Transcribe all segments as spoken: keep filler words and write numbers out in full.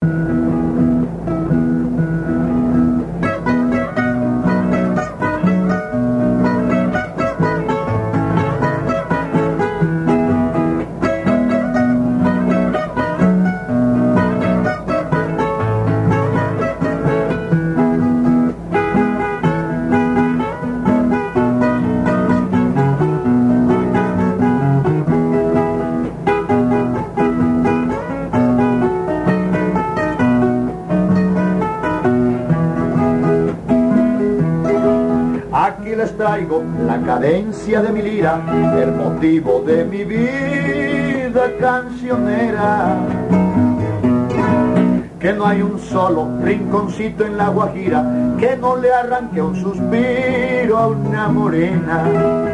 Aquí les traigo la cadencia de mi lira, el motivo de mi vida cancionera. Que no hay un solo rinconcito en la Guajira que no le arranque un suspiro a una morena.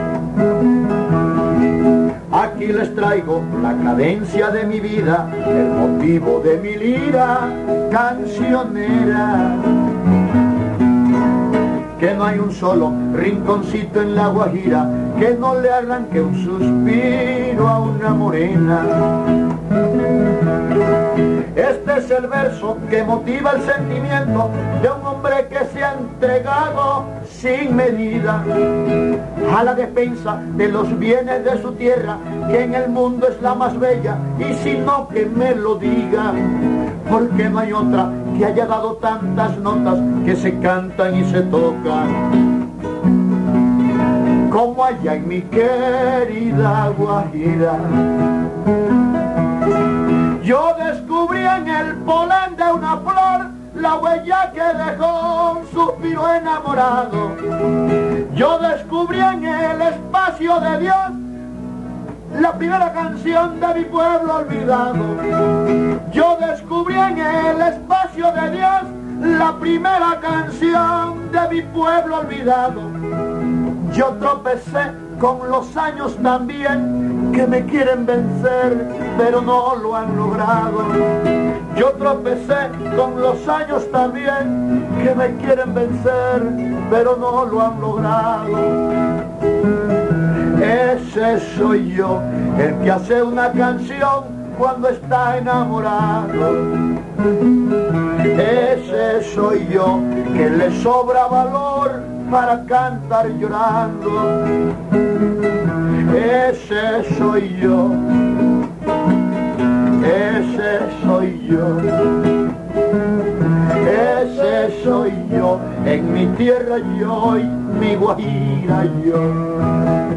Aquí les traigo la cadencia de mi vida, el motivo de mi lira cancionera. Que no hay un solo rinconcito en la Guajira que no le arranque un suspiro a una morena. Este es el verso que motiva el sentimiento de un hombre que se ha entregado sin medida a la defensa de los bienes de su tierra, que en el mundo es la más bella, y si no que me lo digan, porque no hay otra que haya dado tantas notas que se cantan y se tocan como allá en mi querida Guajira. Yo descubrí en el polen de una flor la huella que dejó un suspiro enamorado. Yo descubrí en el espacio de Dios la primera canción de mi pueblo olvidado. Yo descubrí en el espacio de Dios la primera canción de mi pueblo olvidado. Yo tropecé con los años también que me quieren vencer, pero no lo han logrado. Yo tropecé con los años también que me quieren vencer, pero no lo han logrado. Ese soy yo, el que hace una canción cuando está enamorado. Ese soy yo, que le sobra valor para cantar llorando. Ese soy yo, ese soy yo, ese soy yo, en mi tierra yo y mi Guajira yo.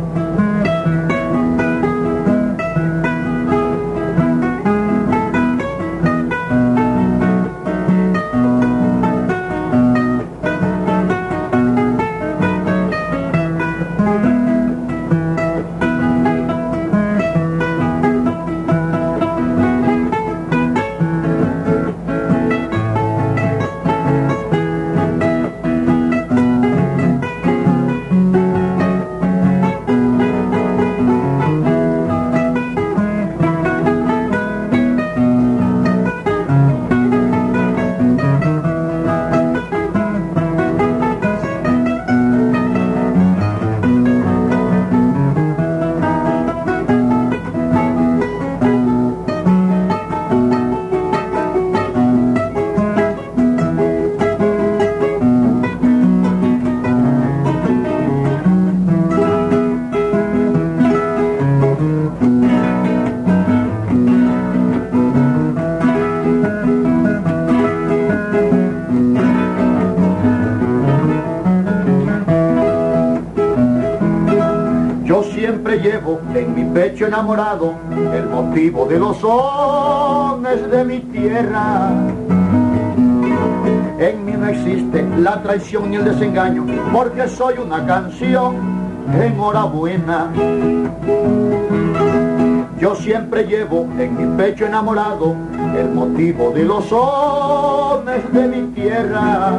Siempre llevo en mi pecho enamorado el motivo de los sones de mi tierra. En mí no existe la traición ni el desengaño, porque soy una canción, enhorabuena. Yo siempre llevo en mi pecho enamorado el motivo de los sones de mi tierra.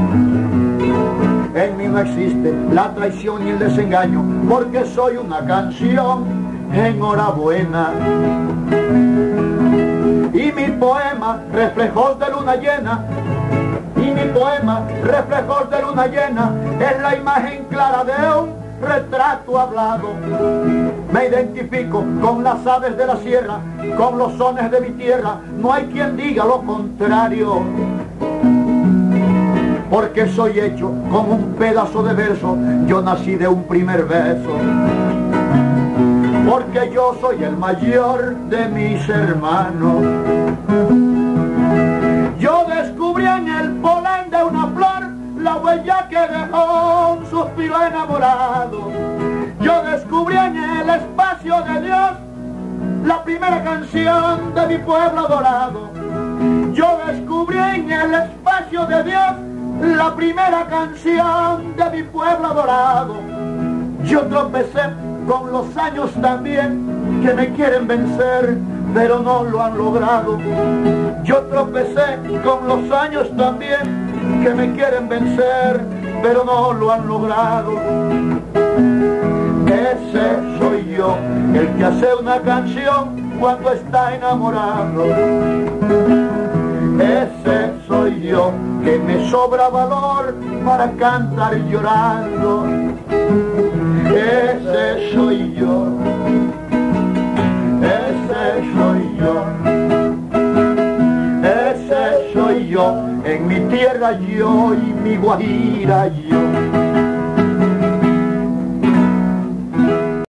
En mí no existe la traición ni el desengaño, porque soy una canción, enhorabuena. Y mi poema, reflejos de luna llena, y mi poema, reflejos de luna llena, es la imagen clara de un retrato hablado. Me identifico con las aves de la sierra, con los sones de mi tierra, no hay quien diga lo contrario. Porque soy hecho como un pedazo de verso, yo nací de un primer beso. Porque yo soy el mayor de mis hermanos. Yo descubrí en el polen de una flor la huella que dejó un suspiro enamorado. Yo descubrí en el espacio de Dios la primera canción de mi pueblo adorado. Yo descubrí en el espacio de Dios la primera canción de mi pueblo adorado. Yo tropecé con los años también que me quieren vencer, pero no lo han logrado. Yo tropecé con los años también que me quieren vencer, pero no lo han logrado. Ese soy yo, el que hace una canción cuando está enamorado. Ese soy yo, que me sobra valor para cantar llorando. Ese soy yo, ese soy yo, ese soy yo, en mi tierra yo y mi Guajira yo.